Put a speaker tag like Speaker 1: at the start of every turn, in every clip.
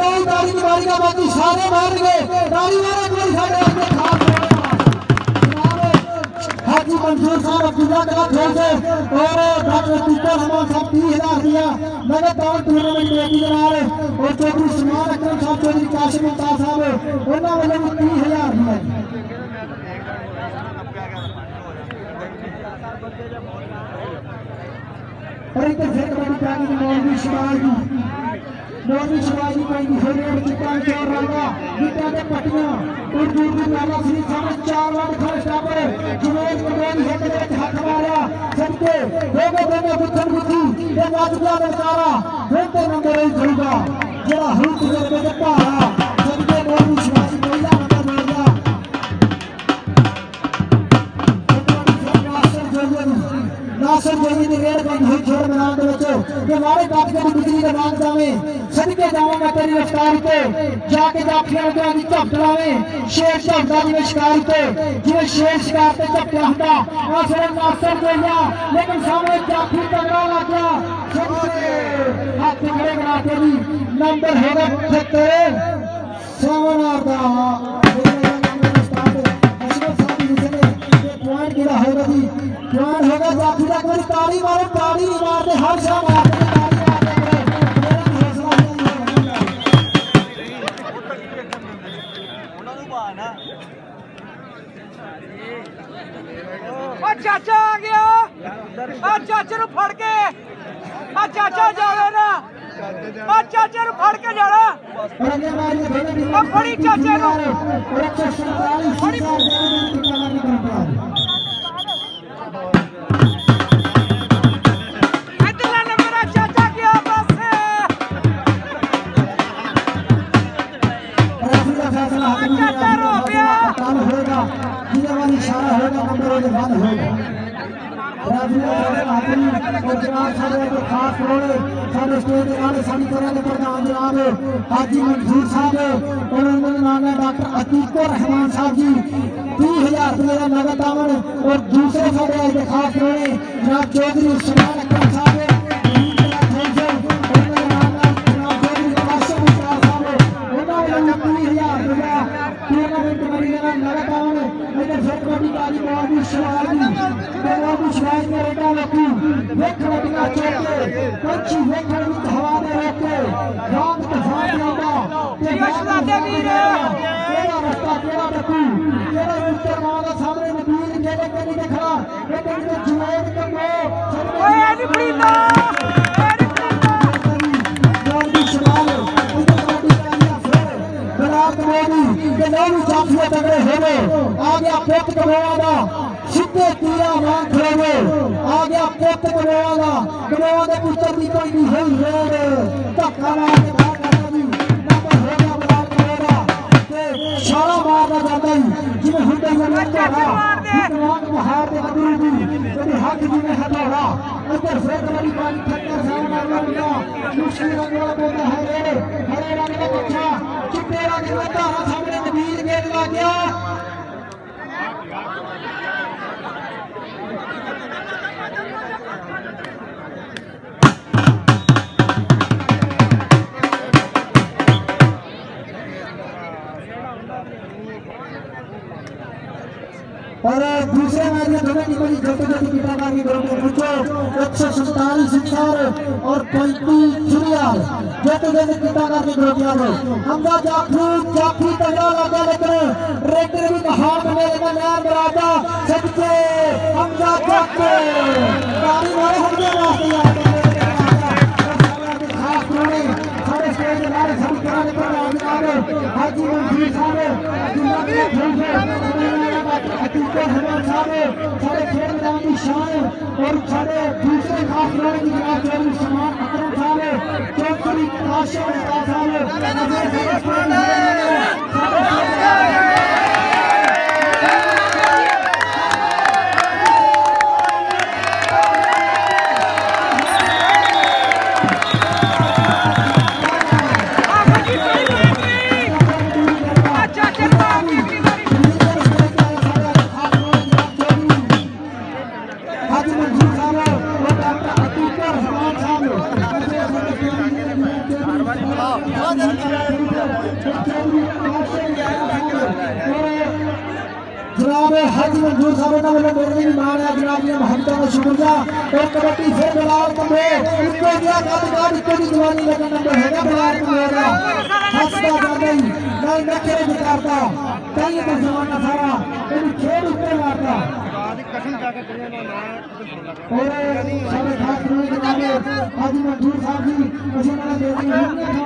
Speaker 1: नहीं ताली की बारी का बाकी सारे मार गए ताली मारे कोई सारे अपने खास हाजी मंसूर साहब अब्दुल्ला कला खेल से और डॉक्टर तुक्कर रहमान साहब 30,000 दिया नगद दान टूर्नामेंट में की जनाब और चौधरी सलमान अकरम साहब चौधरी काशिम मुमताज साहब उन्होंने वाले 30,000 दिया और एक फिर कबड्डी पानी में मौलवी शिवाजी पानी होने चिट्टा के और रंगा गीता के पट्टियां और दूर लाला श्री सामने 4 लाख खर्च पर जुनेद कबड्डी है के हाथ मारा सबके दोगे गुत्थन गुत्थी ये वाजिबा बेचारा होते नंबर ही खड़ूगा जरा हुक करके पारा सबके मौलवी शिवाजी पहला नंबर ले गया नासिर जोगी ने रेड बंद हुई छोड़ मैदान के बच्चों ये हमारे काट के बिजली के नाम जावे सदके जाऊंगा तेरी रफ्तार पे जाके जाफिया के आगे चपलावे शेर चपदा जी में शिकार पे जिवे शेर शिकार पे चपला होता आसरे नासिर जोगिया लेकिन सामने जाफी तगड़ा लग गया सबसे हाथ खड़े बनाते भी नंबर होगा 7 और दा पॉइंट गिरा होगा जी पॉइंट होगा जाफी तक मेरी ताली मारो ताली नहीं मारते हर शाम मारते
Speaker 2: चाचा आ गया चाचे नु फड़ के चाचा जावे ना चाचे नु फड़ के जाना फड़ी चाचे नु इतना नंबर चाचा गया बस चाचा रो गया
Speaker 1: इशारा होगा नंबर बंद होगा और जनाब सारे खास रोड़े सारे स्टेज वाले सारी तरह के प्रधान जनाब हाजी मंसूर साहब और उन्होंने नाम है डॉक्टर अतीकुर रहमान साहब जी 30,000 रुपये का नगद दामन और दूसरे सारे आज खास रोड़े जनाब चौधरी सलमान अकरम साहब आ गया पुत कमावागा सीधे तीरा मांग खड़े आ गया पुत कमावागा कमावागा पुत्र की कोई नहीं हुई रोड धक्का मार के बाहर करता भी नंबर होगा बलाल करेगा इशारा मारना चाहता ही जिन्हें हुंडे में लगता रहा दिमाग में हाथ दे कबूल भी तेरे हाथ जिन्हें हथौड़ा इधर से कबड्डी पानी ठक्कर सामने आ गया मुश्किल रंगवा बोलता है रे हरे रंग का बच्चा चिट्टे रंग का तारा सामने नबील गेट लग गया और दूसरे मैच में दोनों निकली जल्दी कीटाकार की ग्रुप में पूछो 147 सिक्सर और 35 सीरियल जल्दी कीटाकार की ग्रुप में हमदा जाफी तगड़ा लगा लेकिन रेटर भी बाहर बने लेकिन नया राजा सबके हमदा जाफी गाड़ी वाले हमदे रास्ते खास रोने सारे स्टेज वाले सभी कराने पर हाजी मंसूर साहब सारे खेल मैदान की शान और सारे दूसरे खास खिलाड़ी की जनाब चौधरी सलमान अकरम साहब चौधरी काशिम मुमताज साहब हाजी मंजूर साहब ने वालों मेरे भी मान है जनाब जी मोहब्बत का शुक्रिया। और कबड्डी फिर बिलाल कमरे इनको दिया कदकार इनको दी जवानी लगा नंबर हैगा बिलाल कमरे का हंसदा जाता ही मैं नखरे दिखाता कई तो जमाना सारा इन खेल ऊपर मारता और सारे खास करने के नामे हाजी मंजूर साहब जी मुझे ना दे दी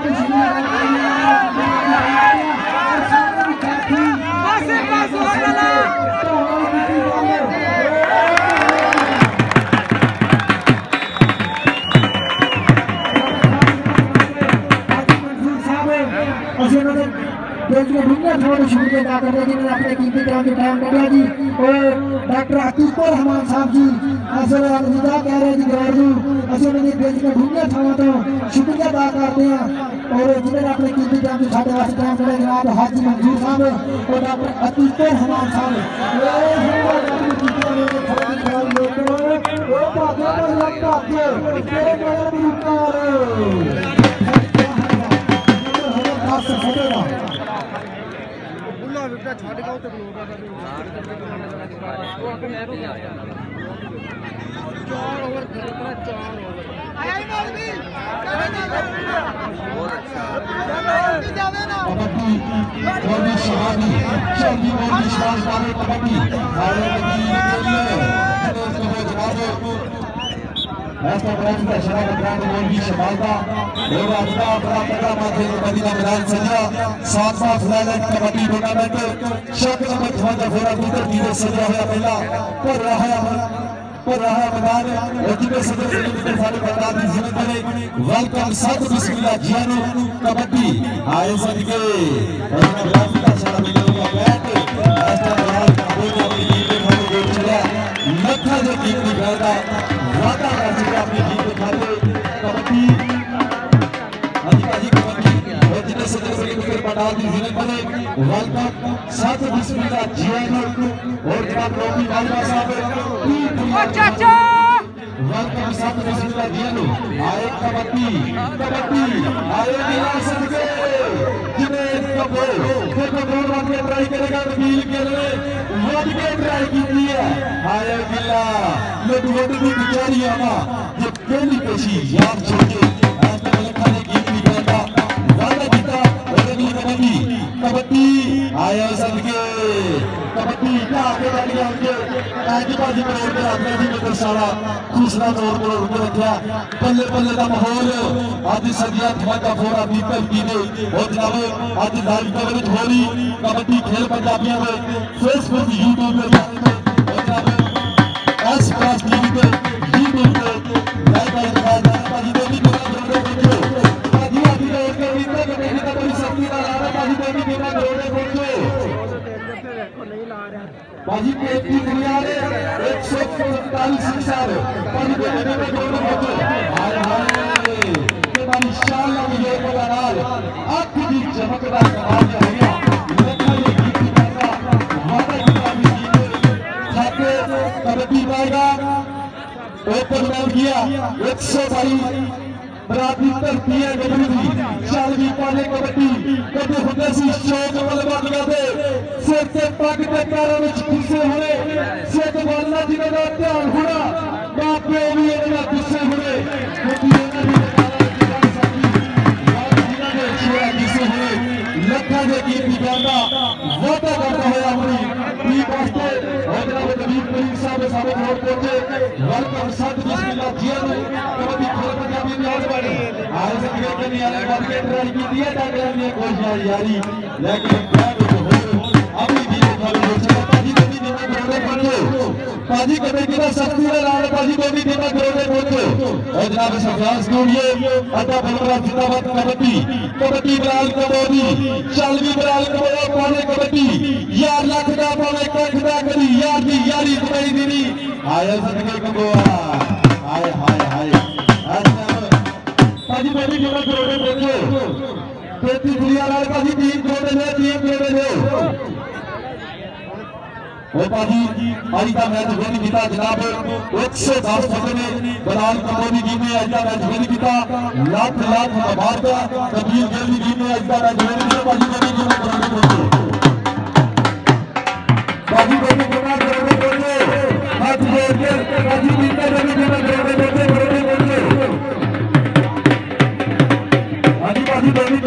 Speaker 1: शुक्रिया अदा करते जिन्होंने अपने कीमती टाइम कटा जी। और डॉक्टर अकीकुर रहमान साहब जी असल अलविदा कह रहे जी ग्राउंड असं उन्होंने बेच के ढूंढिया थावों तो शुक्रिया अदा करते हैं। और जिन्होंने अपने कीमती टाइम साढ़े वास्ते टाइम कटा जनाब हाजी मंजूर साहब और डॉक्टर अकीकुर रहमान साहब
Speaker 3: छाड़ का तो लोग चार ओवर खेलता 4 ओवर आया ही मार भी बहुत अच्छा जावे ना कबड्डी और भी शहानी शादी और विश्वास वाले कबड्डी वाले कबड्डी ऐसा ब्रांड का शराब ब्रांड और भी शमालता और आपका बड़ा बड़ा माथे मदीना मैदान सजा 7 फ्लैलेट कबड्डी टूर्नामेंट शक नंबर 54 मीटर नीचे सजा हुआ पहला पर रहा मैदान और जिसमें सदस्य सारे मैदान की जिम्मेदारी वेलकम सत बिस्मिल्लाह जियानो कबड्डी आए सदके और ब्रांड का शराब मिलेगा बैट ऐसा ब्रांड का बोझ अपनी टीम में खाने को चला लखा जो टीम की बैठा वादा कर चुका अपनी टीम के खाते कबड्डी अधिकारी कबड्डी और जितने सदस्य क्रिकेट पंडाल की जिम्मेदारी वेलकम साथ बिस्मिल्लाह जियानो और जनाब रॉबी वाला साहब
Speaker 2: चाचा
Speaker 3: वेलकम साथ बिस्मिल्लाह जियानो आए कबड्डी आए बिना सदके जिन्हें कबो देखो दो बार ट्राई करेगा वकील के लिए वो भी ट्राई की है आए बिना लोग वोट की बिचारी आना जो पहली पेशी याद छोड़े ऐसा खाने की निकलता वादा जीता और अगली कबड्डी आया सदके कबड्डी का आगे बढ़ गया उनके आजीबाजी पर उनके अपने जी में सारा दूसरा दौर पर उनके रखा बल्ले बल्ले का माहौल आज सदिया धमाका फोड़ा बीपल की ने और जनाब आज लाइव कवरेज हो रही कबड्डी खेल पंजाबियों में फेसबुक यूट्यूब पे और जनाब एस प्लस टीवी पे यूट्यूब पे लाइव का इंतजार बाजी देवी को जोड़े पहुंचो बाजी आदि का एक मिनट के बेटी का कोई शक्ति ना ला रहा बाजी देवी के ना जोड़े पहुंचो बाजी पे एक ही दुनिया रे 145 शिकार बाजी देवी में जोड़े पहुंचो हाय हाय के बाद इंशाअल्लाह विजय को नाल आंख की चमकदार कमाल हो गया लखा ये गीत गाएगा वादा किया भी खाते कबड्डी गाएगा ओपन मैच किया 122 बराबरी धरती है गबरूदी चल भी पाले कबड्डी कदे होंदे सी शौक वाले बालियां दे सिर ते पग ते पैरों विच गुस्से होने सिर वाला जिन्हां दा ध्यान होना मां प्यो भी इन्हां दा गुस्से होने क्योंकि इन्हां दी जिन्हां दे छुआ गुस्से होने लखा दे कीर्ति गांदा वादा करता है अपनी टीम वास्ते और जनाब नबीब करीम साहब सारे रोड पहुंचे वेलकम साथ बिस्मिल्लाह जियानो कबड्डी खेल पंजाबी में और बढ़े आज से क्रिकेट वाले बात के ट्राई की दिया ताकि हमने कोशिश जारी लेकिन क्या हो अपनी टीम का भी चला पाजी कभी टीम में ग्राउंड पहुंचो पाजी कभी की शक्ति का लाल पाजी कभी टीम में ग्राउंड पहुंचो और जनाब सरदार स्टूडियो अड्डा बलरा जिंदाबाद कबड्डी बिलाल कबड्डी चल भी बिलाल कबड्डी पाने कबड्डी यार लाख दा पावे कख दा करी यार दी यारी तुम्हारी दीनी आया सदके कबोआ हाय हाय हाय पाजी बेबी टीम में ग्राउंड पहुंचो खेती दुनिया लाल पाजी टीम ग्राउंड ले वो पाजी आज का मैच विन किया जनाब 110 बंदे ने बिलाल कबड्डी टीम ने आज का मैच विन किया लाख मुबारक कबीर जल्दी टीम ने आज का मैच विन किया पाजी बेबी टीम में ग्राउंड पहुंचो पाजी बेबी टीम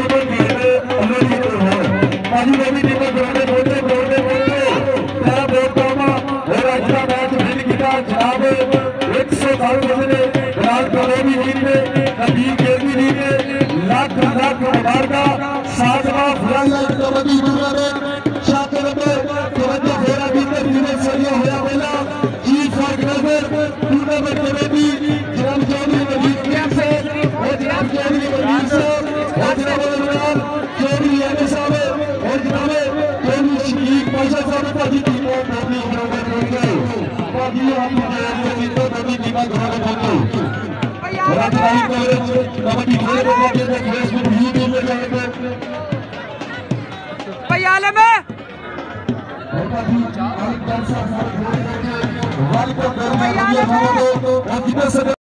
Speaker 3: को खेलने अलग ही तो है बाजी नवी टीम ग्राउंड बोलते बोलते बोलते क्या बोलता हूं और आज का मैच विन किया जनाब 100 बंदे फिलहाल कलोनी टीम ने नबील केवी टीम ने लाख लाख मुबारका 7वां फ्लाइट कबड्डी टूर्नामेंट शातिर में तवज्जो फेरा भीतर टीमें सरिया होया पहला चीफ ऑर्गेनाइजर टूर्नामेंट कमेटी जनाब चौधरी वजीर से और जनाब चौधरी वजीर साहब और जनाब इमरान चौधरी यानी साहब और जनाब चौधरी शकीक पाशा साहब का जी टीमों कबड्डी ग्राउंड पहुंच गए बाकी हम तो कबड्डी टीम ग्राउंड पहुंचे राजधानी कॉलेज कबड्डी खेल के लिए फेसबुक यूट्यूब पे जाएंगे
Speaker 2: पयाले में
Speaker 3: वेलकम